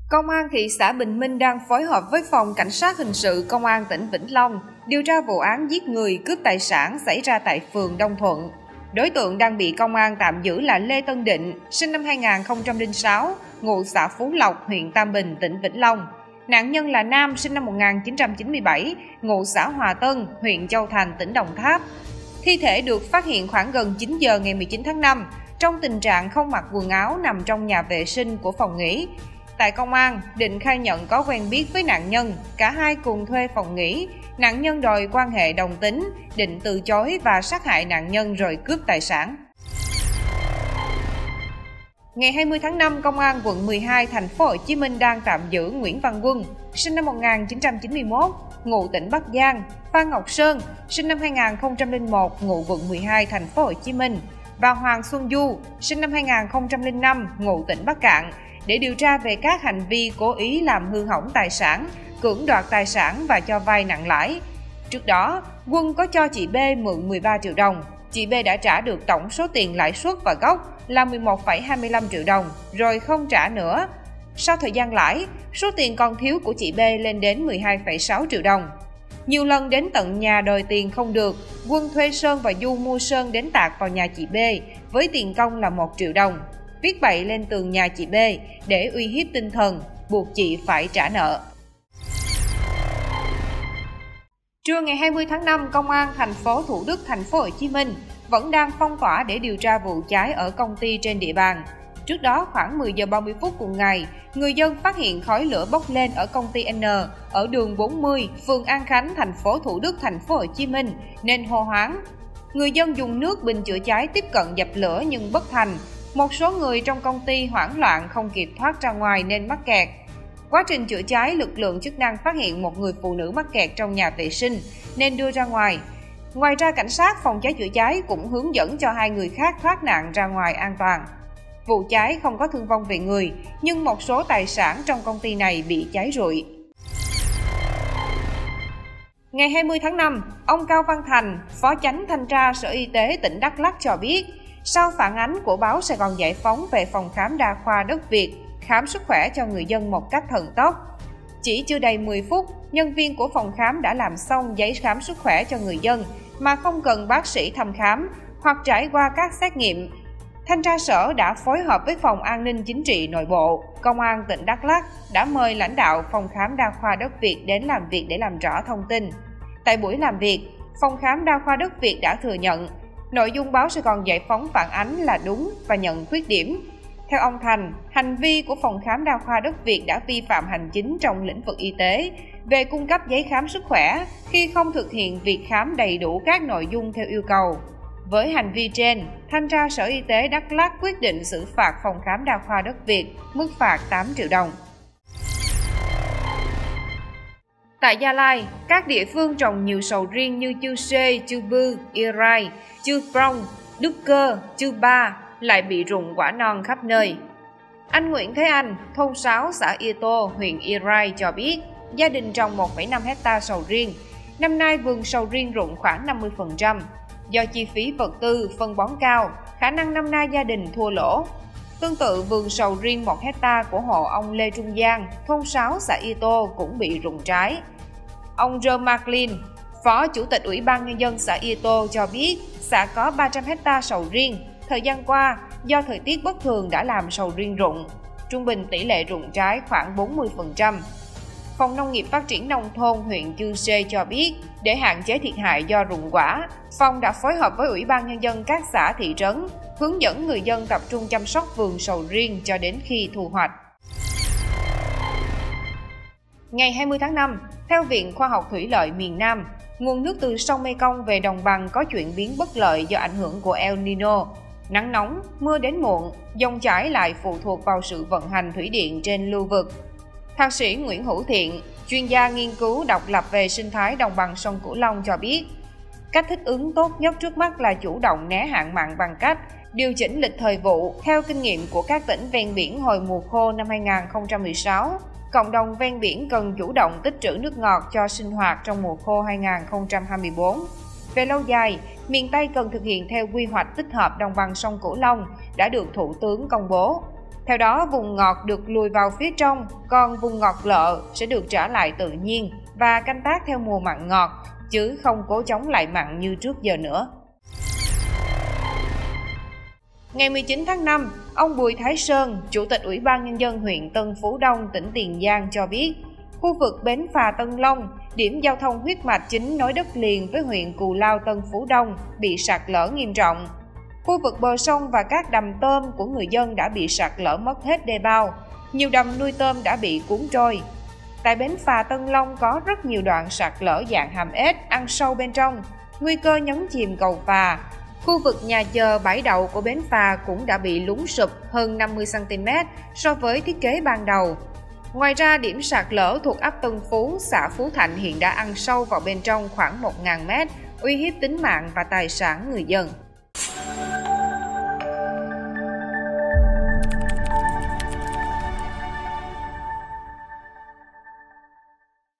Công an thị xã Bình Minh đang phối hợp với Phòng Cảnh sát Hình sự Công an tỉnh Vĩnh Long điều tra vụ án giết người cướp tài sản xảy ra tại phường Đông Thuận. Đối tượng đang bị công an tạm giữ là Lê Tân Định, sinh năm 2006, ngụ xã Phú Lộc, huyện Tam Bình, tỉnh Vĩnh Long. Nạn nhân là nam, sinh năm 1997, ngụ xã Hòa Tân, huyện Châu Thành, tỉnh Đồng Tháp. Thi thể được phát hiện khoảng gần 9 giờ ngày 19 tháng 5, trong tình trạng không mặc quần áo nằm trong nhà vệ sinh của phòng nghỉ. Tại công an, Định khai nhận có quen biết với nạn nhân, cả hai cùng thuê phòng nghỉ. Nạn nhân đòi quan hệ đồng tính, Định từ chối và sát hại nạn nhân rồi cướp tài sản. Ngày 20 tháng 5, Công an quận 12 thành phố Hồ Chí Minh đang tạm giữ Nguyễn Văn Quân, sinh năm 1991, ngụ tỉnh Bắc Giang, Phan Ngọc Sơn, sinh năm 2001, ngụ quận 12 thành phố Hồ Chí Minh và Hoàng Xuân Du, sinh năm 2005, ngụ tỉnh Bắc Cạn để điều tra về các hành vi cố ý làm hư hỏng tài sản, cưỡng đoạt tài sản và cho vay nặng lãi. Trước đó, Quân có cho chị B mượn 13 triệu đồng. Chị B đã trả được tổng số tiền lãi suất và gốc là 11,25 triệu đồng, rồi không trả nữa. Sau thời gian lãi, số tiền còn thiếu của chị B lên đến 12,6 triệu đồng. Nhiều lần đến tận nhà đòi tiền không được, Quân thuê Sơn và Du mua sơn đến tạt vào nhà chị B với tiền công là 1 triệu đồng. Viết bậy lên tường nhà chị B để uy hiếp tinh thần, buộc chị phải trả nợ. Trưa ngày 20 tháng 5, Công an thành phố Thủ Đức, thành phố Hồ Chí Minh vẫn đang phong tỏa để điều tra vụ cháy ở công ty trên địa bàn. Trước đó, khoảng 10 giờ 30 phút cùng ngày, người dân phát hiện khói lửa bốc lên ở công ty N ở đường 40, phường An Khánh, thành phố Thủ Đức, thành phố Hồ Chí Minh nên hô hoáng. Người dân dùng nước bình chữa cháy tiếp cận dập lửa nhưng bất thành. Một số người trong công ty hoảng loạn không kịp thoát ra ngoài nên mắc kẹt. Quá trình chữa cháy, lực lượng chức năng phát hiện một người phụ nữ mắc kẹt trong nhà vệ sinh nên đưa ra ngoài. Ngoài ra, cảnh sát phòng cháy chữa cháy cũng hướng dẫn cho 2 người khác thoát nạn ra ngoài an toàn. Vụ cháy không có thương vong về người, nhưng một số tài sản trong công ty này bị cháy rụi. Ngày 20 tháng 5, ông Cao Văn Thành, Phó Chánh Thanh tra Sở Y tế tỉnh Đắk Lắk cho biết, sau phản ánh của báo Sài Gòn Giải phóng về phòng khám đa khoa Đất Việt khám sức khỏe cho người dân một cách thần tốc, chỉ chưa đầy 10 phút, nhân viên của phòng khám đã làm xong giấy khám sức khỏe cho người dân mà không cần bác sĩ thăm khám hoặc trải qua các xét nghiệm. Thanh tra Sở đã phối hợp với Phòng An ninh Chính trị Nội bộ, Công an tỉnh Đắk Lắk đã mời lãnh đạo phòng khám đa khoa Đất Việt đến làm việc để làm rõ thông tin. Tại buổi làm việc, phòng khám đa khoa Đất Việt đã thừa nhận nội dung báo Sài Gòn Giải phóng phản ánh là đúng và nhận khuyết điểm. Theo ông Thành, hành vi của phòng khám đa khoa Đất Việt đã vi phạm hành chính trong lĩnh vực y tế về cung cấp giấy khám sức khỏe khi không thực hiện việc khám đầy đủ các nội dung theo yêu cầu. Với hành vi trên, Thanh tra Sở Y tế Đắk Lắk quyết định xử phạt phòng khám đa khoa Đất Việt mức phạt 8 triệu đồng. Tại Gia Lai, các địa phương trồng nhiều sầu riêng như Chư Sê, Chư Bư, Ia Rai, Chư Prong, Đức Cơ, Chư Ba lại bị rụng quả non khắp nơi. Anh Nguyễn Thế Anh, thôn 6 xã Ia Tô, huyện Ia Rai cho biết, gia đình trồng 1,5 hectare sầu riêng. Năm nay vườn sầu riêng rụng khoảng 50%. Do chi phí vật tư, phân bón cao, khả năng năm nay gia đình thua lỗ. Tương tự, vườn sầu riêng 1 hectare của hộ ông Lê Trung Giang, thôn 6 xã Ia Tô cũng bị rụng trái. Ông Joe Maclean, Phó Chủ tịch Ủy ban Nhân dân xã Ia Tô cho biết, xã có 300 hectare sầu riêng. Thời gian qua, do thời tiết bất thường đã làm sầu riêng rụng, trung bình tỷ lệ rụng trái khoảng 40%. Phòng Nông nghiệp Phát triển Nông thôn huyện Chư Sê cho biết, để hạn chế thiệt hại do rụng quả, phòng đã phối hợp với Ủy ban Nhân dân các xã thị trấn, hướng dẫn người dân tập trung chăm sóc vườn sầu riêng cho đến khi thu hoạch. Ngày 20 tháng 5, theo Viện Khoa học Thủy lợi miền Nam, nguồn nước từ sông Mekong về đồng bằng có chuyển biến bất lợi do ảnh hưởng của El Nino. Nắng nóng, mưa đến muộn, dòng chảy lại phụ thuộc vào sự vận hành thủy điện trên lưu vực. Thạc sĩ Nguyễn Hữu Thiện, chuyên gia nghiên cứu độc lập về sinh thái đồng bằng sông Cửu Long cho biết, cách thích ứng tốt nhất trước mắt là chủ động né hạn mặn bằng cách điều chỉnh lịch thời vụ theo kinh nghiệm của các tỉnh ven biển hồi mùa khô năm 2016. Cộng đồng ven biển cần chủ động tích trữ nước ngọt cho sinh hoạt trong mùa khô 2024. Về lâu dài, miền Tây cần thực hiện theo quy hoạch tích hợp đồng bằng sông Cửu Long đã được Thủ tướng công bố. Theo đó, vùng ngọt được lùi vào phía trong, còn vùng ngọt lợ sẽ được trả lại tự nhiên và canh tác theo mùa mặn ngọt, chứ không cố chống lại mặn như trước giờ nữa. Ngày 19 tháng 5, ông Bùi Thái Sơn, Chủ tịch Ủy ban Nhân dân huyện Tân Phú Đông, tỉnh Tiền Giang cho biết, khu vực bến phà Tân Long, điểm giao thông huyết mạch chính nối đất liền với huyện Cù Lao Tân Phú Đông, bị sạt lở nghiêm trọng. Khu vực bờ sông và các đầm tôm của người dân đã bị sạt lở mất hết đê bao, nhiều đầm nuôi tôm đã bị cuốn trôi. Tại bến phà Tân Long có rất nhiều đoạn sạt lở dạng hàm ếch ăn sâu bên trong, nguy cơ nhấn chìm cầu phà. Khu vực nhà chờ bãi đậu của bến phà cũng đã bị lún sụp hơn 50 cm so với thiết kế ban đầu. Ngoài ra, điểm sạt lở thuộc ấp Tân Phú, xã Phú Thạnh hiện đã ăn sâu vào bên trong khoảng 1.000 m, uy hiếp tính mạng và tài sản người dân.